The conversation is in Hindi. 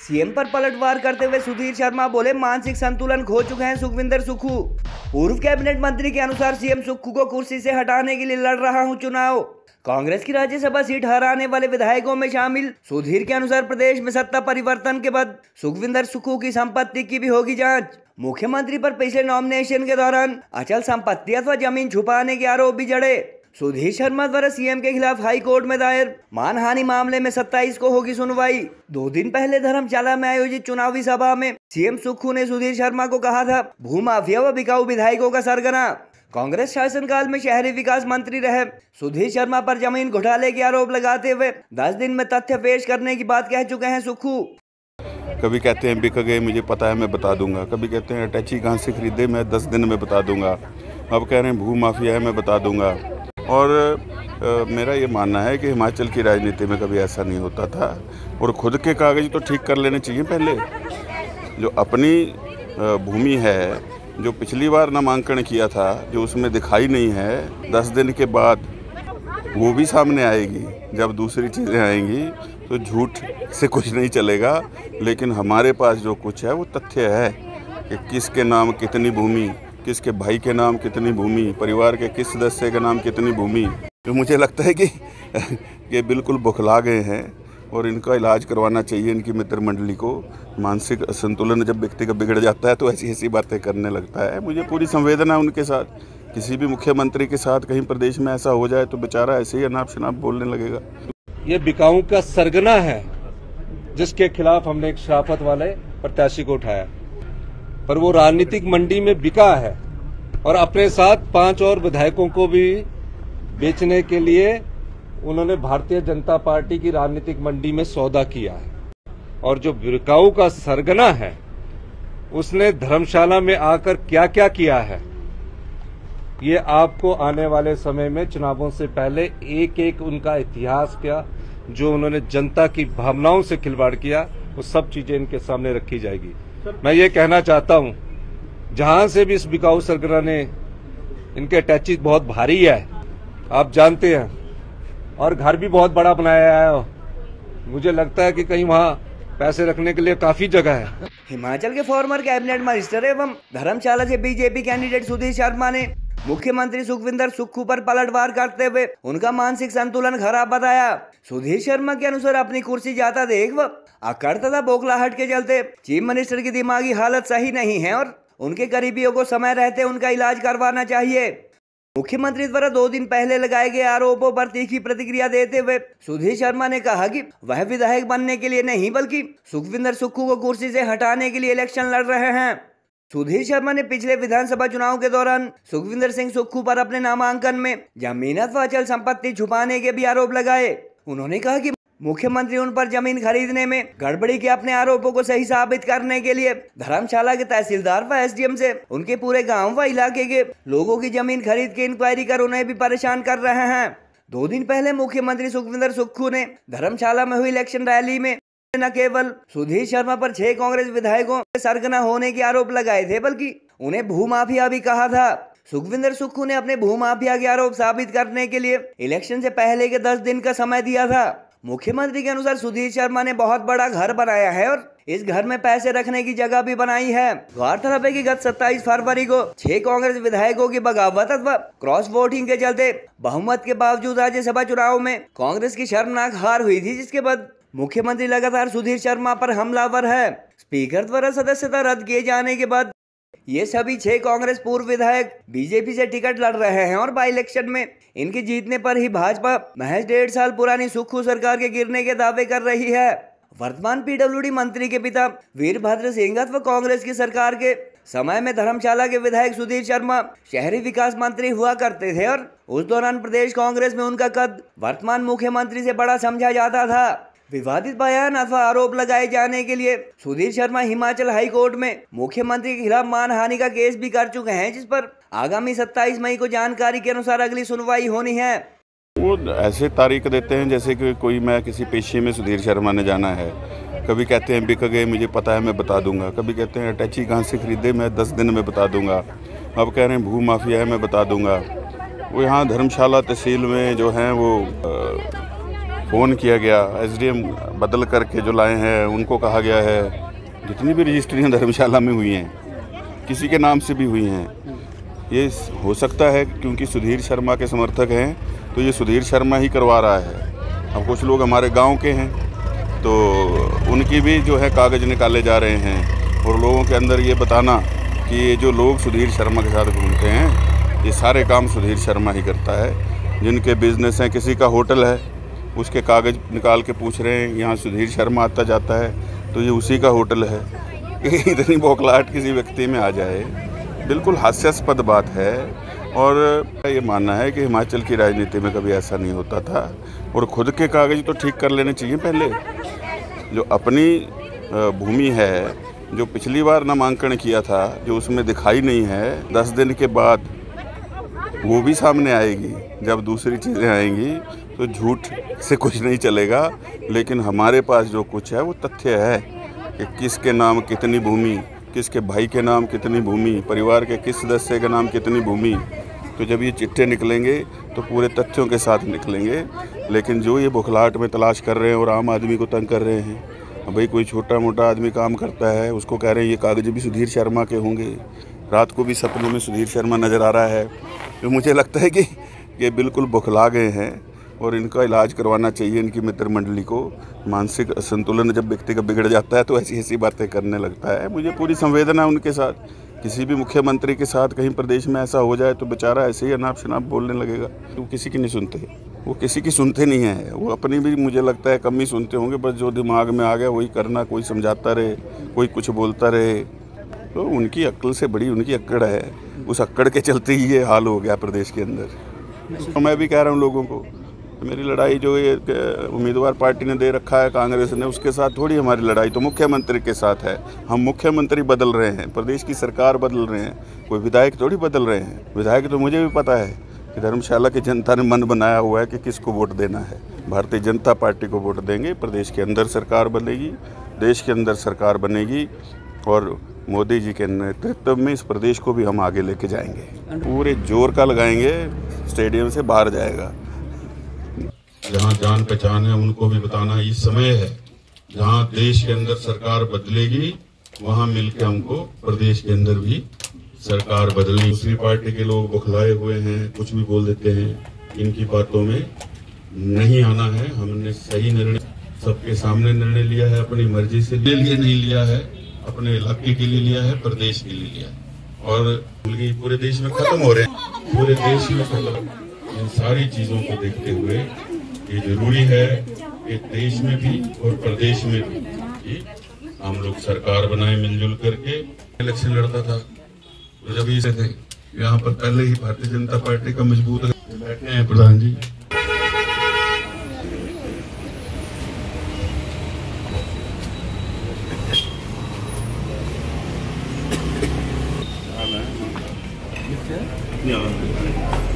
सीएम पर पलटवार करते हुए सुधीर शर्मा बोले मानसिक संतुलन खो चुके हैं सुखविंदर सुक्खू। पूर्व कैबिनेट मंत्री के अनुसार सीएम सुक्खू को कुर्सी से हटाने के लिए लड़ रहा हूं चुनाव। कांग्रेस की राज्यसभा सीट हराने वाले विधायकों में शामिल सुधीर के अनुसार प्रदेश में सत्ता परिवर्तन के बाद सुखविंदर सुक्खू की संपत्ति की भी होगी जांच। मुख्यमंत्री पर पिछले नॉमिनेशन के दौरान अचल संपत्ति अथवा जमीन छुपाने के आरोप भी जड़े। सुधीर शर्मा द्वारा सीएम के खिलाफ हाई कोर्ट में दायर मानहानि मामले में 27 को होगी सुनवाई। 2 दिन पहले धर्मशाला में आयोजित चुनावी सभा में सीएम सुक्खू ने सुधीर शर्मा को कहा था भूमाफिया व बिकाऊ विधायकों का सरगना। कांग्रेस शासनकाल में शहरी विकास मंत्री रहे सुधीर शर्मा पर जमीन घोटाले के आरोप लगाते हुए 10 दिन में तथ्य पेश करने की बात कह चुके हैं सुक्खू। कभी कहते हैं बिक गए मुझे पता है मैं बता दूंगा, कभी कहते हैं अटैची कहाँ से खरीदे मैं 10 दिन में बता दूंगा, अब कह रहे हैं भू माफिया है मैं बता दूंगा। और मेरा ये मानना है कि हिमाचल की राजनीति में कभी ऐसा नहीं होता था और खुद के कागज तो ठीक कर लेने चाहिए पहले। जो अपनी भूमि है जो पिछली बार नामांकन किया था जो उसमें दिखाई नहीं है 10 दिन के बाद वो भी सामने आएगी। जब दूसरी चीज़ें आएंगी तो झूठ से कुछ नहीं चलेगा, लेकिन हमारे पास जो कुछ है वो तथ्य है कि किसके नाम कितनी भूमि, किसके भाई के नाम कितनी भूमि, परिवार के किस सदस्य के नाम कितनी भूमि। तो मुझे लगता है कि बिल्कुल बौखला गए हैं और इनका इलाज करवाना चाहिए। इनकी मित्र मंडली को मानसिक असंतुलन जब व्यक्ति का बिगड़ जाता है तो ऐसी ऐसी बातें करने लगता है। मुझे पूरी संवेदना उनके साथ, किसी भी मुख्यमंत्री के साथ कहीं प्रदेश में ऐसा हो जाए तो बेचारा ऐसे ही अनाप शनाप बोलने लगेगा। ये बिकाऊ का सरगना है जिसके खिलाफ हमने एक शराफत वाले प्रत्याशी को उठाया, पर वो राजनीतिक मंडी में बिका है और अपने साथ 5 और विधायकों को भी बेचने के लिए उन्होंने भारतीय जनता पार्टी की राजनीतिक मंडी में सौदा किया है। और जो बिकाऊ का सरगना है उसने धर्मशाला में आकर क्या क्या किया है ये आपको आने वाले समय में चुनावों से पहले एक एक उनका इतिहास क्या जो उन्होंने जनता की भावनाओं से खिलवाड़ किया वो सब चीजें इनके सामने रखी जाएगी। मैं ये कहना चाहता हूं जहां से भी इस बिकाऊ सरगना ने इनके अटैची बहुत भारी है आप जानते हैं, और घर भी बहुत बड़ा बनाया है। मुझे लगता है कि कहीं वहां पैसे रखने के लिए काफी जगह है। हिमाचल के फॉर्मर कैबिनेट मिनिस्टर एवं धर्मशाला से बीजेपी कैंडिडेट सुधीर शर्मा ने मुख्यमंत्री सुखविंदर सुक्खू पर पलटवार करते हुए उनका मानसिक संतुलन खराब बताया। सुधीर शर्मा के अनुसार अपनी कुर्सी जाता देख व अकड़ तथा बौखलाहट के चलते चीफ मिनिस्टर की दिमागी हालत सही नहीं है और उनके करीबियों को समय रहते उनका इलाज करवाना चाहिए। मुख्यमंत्री द्वारा 2 दिन पहले लगाए गए आरोपों पर तीखी प्रतिक्रिया देते हुए सुधीर शर्मा ने कहा कि वह विधायक बनने के लिए नहीं बल्कि सुखविंदर सुक्खू को कुर्सी से हटाने के लिए इलेक्शन लड़ रहे हैं। सुधीर शर्मा ने पिछले विधानसभा चुनाव के दौरान सुखविंदर सिंह सुक्खू पर अपने नामांकन में जमीन व अचल संपत्ति छुपाने के भी आरोप लगाए। उन्होंने कहा कि मुख्यमंत्री उन पर जमीन खरीदने में गड़बड़ी के अपने आरोपों को सही साबित करने के लिए धर्मशाला के तहसीलदार व एसडीएम से उनके पूरे गांव व इलाके के लोगों की जमीन खरीद के इंक्वायरी कर उन्हें भी परेशान कर रहे हैं। 2 दिन पहले मुख्यमंत्री सुखविंदर सुक्खू ने धर्मशाला में हुई इलेक्शन रैली में न केवल सुधीर शर्मा पर 6 कांग्रेस विधायकों के सरगना होने के आरोप लगाए थे बल्कि उन्हें भूमाफिया भी कहा था। सुखविंदर सुक्खू ने अपने भूमाफिया के आरोप साबित करने के लिए इलेक्शन से पहले के 10 दिन का समय दिया था। मुख्यमंत्री के अनुसार सुधीर शर्मा ने बहुत बड़ा घर बनाया है और इस घर में पैसे रखने की जगह भी बनाई है। गौरतलब है कि गत 27 फरवरी को 6 कांग्रेस विधायकों की बगावत अथवा क्रॉस वोटिंग के चलते बहुमत के बावजूद राज्यसभा चुनाव में कांग्रेस की शर्मनाक हार हुई थी, जिसके बाद मुख्यमंत्री लगातार सुधीर शर्मा पर हमलावर है। स्पीकर द्वारा सदस्यता रद्द किए जाने के बाद ये सभी 6 कांग्रेस पूर्व विधायक बीजेपी से टिकट लड़ रहे हैं और बाई इलेक्शन में इनके जीतने पर ही भाजपा महज 1.5 साल पुरानी सुक्खू सरकार के गिरने के दावे कर रही है। वर्तमान पीडब्ल्यूडी मंत्री के पिता वीरभद्र सिंह व कांग्रेस की सरकार के समय में धर्मशाला के विधायक सुधीर शर्मा शहरी विकास मंत्री हुआ करते थे और उस दौरान प्रदेश कांग्रेस में उनका कद वर्तमान मुख्यमंत्री से बड़ा समझा जाता था। विवादित बयान अथवा आरोप लगाए जाने के लिए सुधीर शर्मा हिमाचल हाई कोर्ट में मुख्यमंत्री के खिलाफ मानहानि का केस भी कर चुके हैं, जिस पर आगामी 27 मई को जानकारी के अनुसार अगली सुनवाई होनी है। वो ऐसे तारीख देते हैं जैसे कि कोई मैं किसी पेशे में सुधीर शर्मा ने जाना है। कभी कहते हैं बिक गए मुझे पता है मैं बता दूंगा, कभी कहते हैं अटैची कहाँ से खरीदे मैं 10 दिन में बता दूंगा, अब कह रहे हैं भू माफिया है मैं बता दूंगा। वो यहाँ धर्मशाला तहसील में जो हैं वो फ़ोन किया गया, एसडीएम बदल करके जो लाए हैं उनको कहा गया है, जितनी भी रजिस्ट्रियाँ धर्मशाला में हुई हैं किसी के नाम से भी हुई हैं, ये हो सकता है क्योंकि सुधीर शर्मा के समर्थक हैं तो ये सुधीर शर्मा ही करवा रहा है। अब कुछ लोग हमारे गांव के हैं तो उनकी भी जो है कागज़ निकाले जा रहे हैं और लोगों के अंदर ये बताना कि ये जो लोग सुधीर शर्मा के साथ घूमते हैं ये सारे काम सुधीर शर्मा ही करता है। जिनके बिजनेस हैं, किसी का होटल है, उसके कागज़ निकाल के पूछ रहे हैं यहाँ सुधीर शर्मा आता जाता है तो ये उसी का होटल है। इतनी बौखलाहट किसी व्यक्ति में आ जाए, बिल्कुल हास्यास्पद बात है। और ये मानना है कि हिमाचल की राजनीति में कभी ऐसा नहीं होता था और खुद के कागज़ तो ठीक कर लेने चाहिए पहले। जो अपनी भूमि है, जो पिछली बार नामांकन किया था, जो उसमें दिखाई नहीं है, 10 दिन के बाद वो भी सामने आएगी। जब दूसरी चीज़ें आएंगी तो झूठ से कुछ नहीं चलेगा, लेकिन हमारे पास जो कुछ है वो तथ्य है कि किसके नाम कितनी भूमि, किसके भाई के नाम कितनी भूमि, परिवार के किस सदस्य के नाम कितनी भूमि। तो जब ये चिट्ठे निकलेंगे तो पूरे तथ्यों के साथ निकलेंगे। लेकिन जो ये बौखलाहट में तलाश कर रहे हैं और आम आदमी को तंग कर रहे हैं, भाई कोई छोटा मोटा आदमी काम करता है उसको कह रहे हैं ये कागज़ भी सुधीर शर्मा के होंगे। रात को भी सपनों में सुधीर शर्मा नज़र आ रहा है। तो मुझे लगता है कि ये बिल्कुल बौखला गए हैं और इनका इलाज करवाना चाहिए। इनकी मित्र मंडली को मानसिक असंतुलन जब व्यक्ति का बिगड़ जाता है तो ऐसी ऐसी बातें करने लगता है। मुझे पूरी संवेदना उनके साथ। किसी भी मुख्यमंत्री के साथ कहीं प्रदेश में ऐसा हो जाए तो बेचारा ऐसे ही अनाप शनाप बोलने लगेगा। वो किसी की नहीं सुनते, वो किसी की सुनते नहीं हैं। वो अपनी भी मुझे लगता है कम ही सुनते होंगे, बस जो दिमाग में आ गया वही करना। कोई समझाता रहे, कोई कुछ बोलता रहे, तो उनकी अक्ल से बड़ी उनकी अक्कड़ है। उस अक्कड़ के चलते ही ये हाल हो गया प्रदेश के अंदर। तो मैं भी कह रहा हूँ लोगों को, मेरी लड़ाई जो ये उम्मीदवार पार्टी ने दे रखा है कांग्रेस ने, उसके साथ थोड़ी हमारी लड़ाई तो मुख्यमंत्री के साथ है। हम मुख्यमंत्री बदल रहे हैं, प्रदेश की सरकार बदल रहे हैं, कोई विधायक थोड़ी बदल रहे हैं। विधायक तो मुझे भी पता है कि धर्मशाला की जनता ने मन बनाया हुआ है कि किसको वोट देना है। भारतीय जनता पार्टी को वोट देंगे, प्रदेश के अंदर सरकार बनेगी, देश के अंदर सरकार बनेगी और मोदी जी के नेतृत्व में इस प्रदेश को भी हम आगे लेके जाएंगे। पूरे जोर का लगाएंगे, स्टेडियम से बाहर जाएगा। जहाँ जान पहचान है उनको भी बताना ये समय है। जहाँ देश के अंदर सरकार बदलेगी वहाँ मिलकर हमको प्रदेश के अंदर भी सरकार बदलेगी। दूसरी पार्टी के लोग बौखलाए हुए हैं, कुछ भी बोल देते हैं, इनकी बातों में नहीं आना है। हमने सही निर्णय सबके सामने निर्णय लिया है, अपनी मर्जी से लिए नहीं लिया है, अपने इलाके के लिए लिया है, प्रदेश के लिए लिया है। और पूरे देश में खत्म हो रहे हैं, पूरे देश में खत्म। इन सारी चीजों को देखते हुए ये जरूरी है कि देश में भी और प्रदेश में भी हम लोग सरकार बनाए मिलजुल करके। इलेक्शन लड़ता था तो जब इसे थे यहाँ पर पहले ही भारतीय जनता पार्टी का मजबूत बैठे हैं प्रधान जी। Yeah.